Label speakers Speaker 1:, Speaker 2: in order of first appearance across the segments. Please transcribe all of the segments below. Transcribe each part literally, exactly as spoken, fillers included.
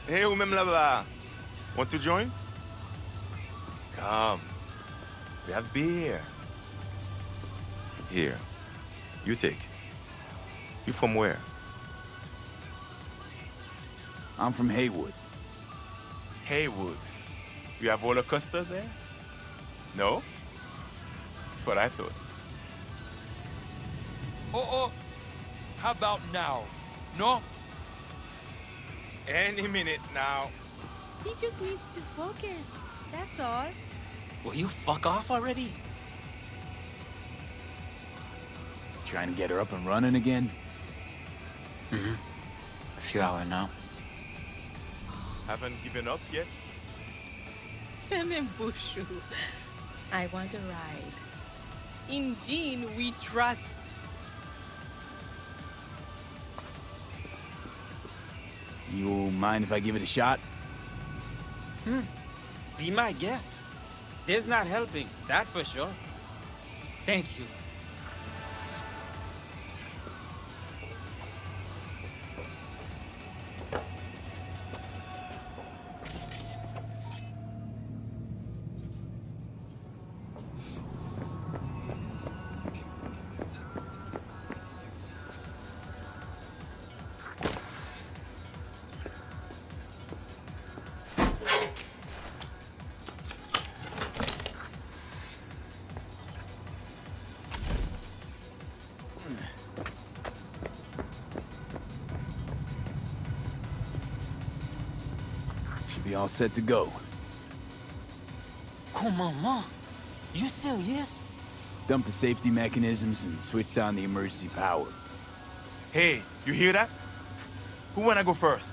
Speaker 1: Hey, ou même là-bas. Want to join? Come. We have beer. Here. You take. You from where?
Speaker 2: I'm from Haywood.
Speaker 1: Haywood. You have roller coaster there? No? That's what I thought.
Speaker 3: Oh, oh. How about now? No?
Speaker 1: Any minute now.
Speaker 4: He just needs to focus. That's all.
Speaker 3: Will you fuck off already?
Speaker 2: Trying to get her up and running again?
Speaker 3: Mm-hmm. A few hours now.
Speaker 1: Haven't given up yet?
Speaker 4: Bushu. I want a ride. In Jean, we trust.
Speaker 2: You mind if I give it a shot?
Speaker 5: Hmm. Be my guest. There's not helping, that for sure. Thank you.
Speaker 2: Be all set to go.
Speaker 5: Come on, Mom. You serious?
Speaker 2: Dump the safety mechanisms and switched on the emergency power.
Speaker 1: Hey, you hear that? Who wanna go first?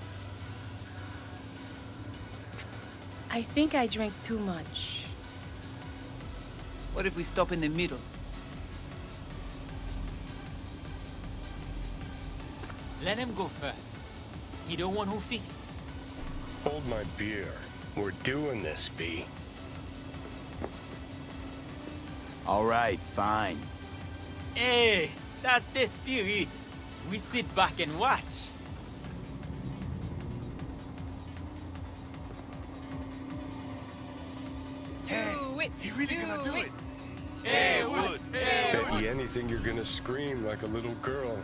Speaker 4: I think I drank too much.
Speaker 6: What if we stop in the middle?
Speaker 5: Let him go first. He the one who fixed.
Speaker 7: Hold my beer. We're doing this, V.
Speaker 2: All right, fine.
Speaker 5: Hey, that's the spirit. We sit back and watch.
Speaker 1: Hey,
Speaker 4: Do it.
Speaker 1: he really gonna do it.
Speaker 5: Hey, Wood. Hey,
Speaker 7: Bet you anything you're gonna scream like a little girl.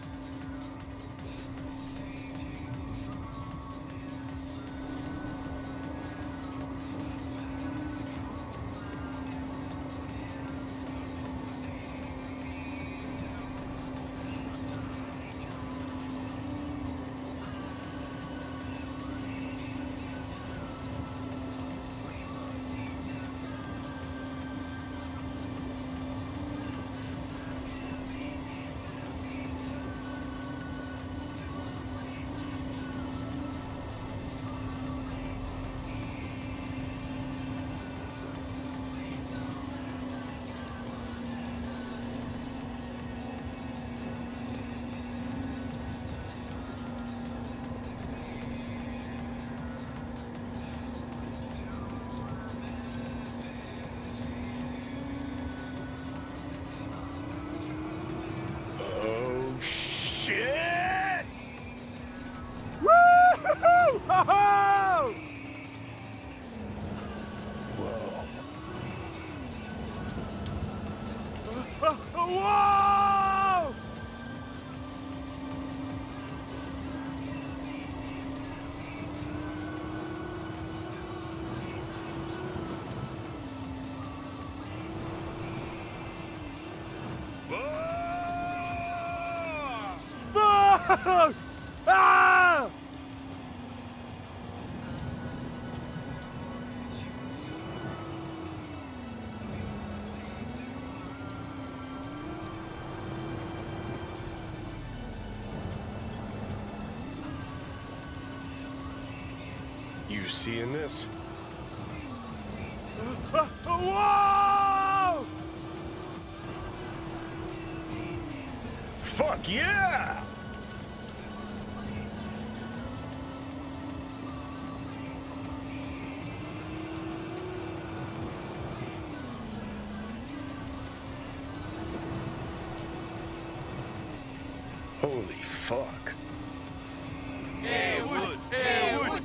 Speaker 2: Ah!
Speaker 7: You seeing this?
Speaker 2: Whoa!
Speaker 7: Fuck yeah! Holy fuck.
Speaker 1: Hey, Wood! Hey, Wood!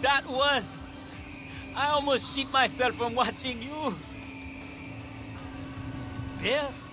Speaker 5: that was. I almost shit myself from watching you. Bill?